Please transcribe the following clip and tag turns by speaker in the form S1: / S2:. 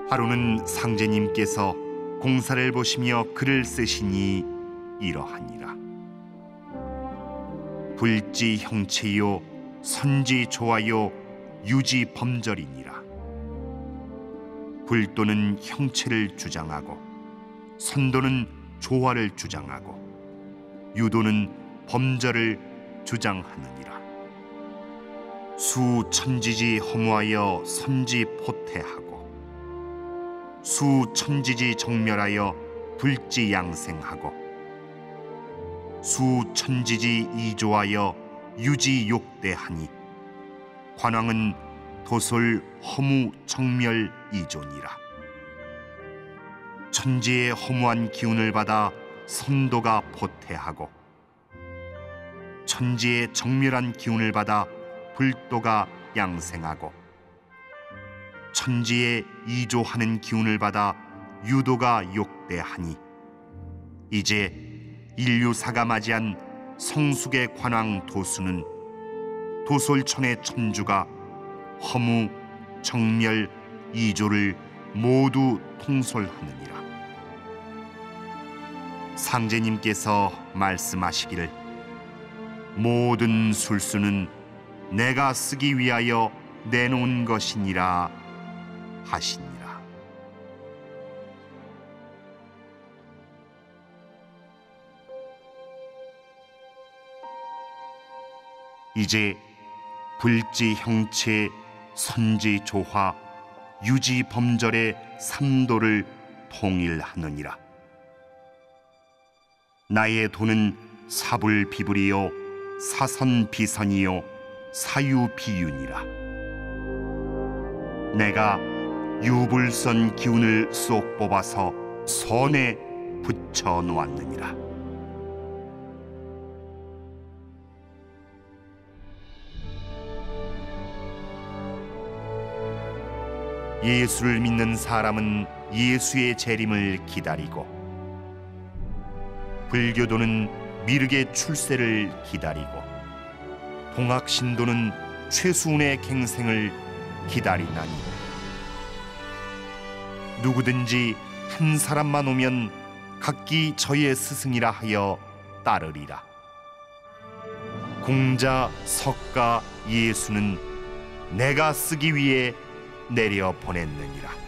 S1: 하루는 상제님께서 공사를 보시며 글을 쓰시니 이러하니라. 불지 형체요 선지 조화요 유지 범절이니라. 불도는 형체를 주장하고 선도는 조화를 주장하고 유도는 범절을 주장하느니라. 수천지지 허무하여 선지포태하고 수천지지 정멸하여 불지양생하고 수천지지 이조하여 유지욕대하니 관왕은 도솔 허무 정멸 이조니라. 천지의 허무한 기운을 받아 선도가 포태하고 천지의 정멸한 기운을 받아 불도가 양생하고 천지의 이조하는 기운을 받아 유도가 욕대하니 이제 인류사가 맞이한 성숙의 관왕 도수는 도솔천의 천주가 허무, 정멸, 이조를 모두 통솔하느니라. 상제님께서 말씀하시기를 모든 술수는 내가 쓰기 위하여 내놓은 것이니라 하시니라. 이제 불지 형체, 선지 조화, 유지 범절의 삼도를 통일하느니라. 나의 도는 사불비불이요 사선비선이요 사유비윤이라. 내가 유불선 기운을 쏙 뽑아서 선에 붙여 놓았느니라. 예수를 믿는 사람은 예수의 재림을 기다리고 불교도는 미륵의 출세를 기다리고 동학신도는 최수훈의 갱생을 기다리나니 누구든지 한 사람만 오면 각기 저의 스승이라 하여 따르리라. 공자, 석가, 예수는 내가 쓰기 위해 내려 보냈느니라.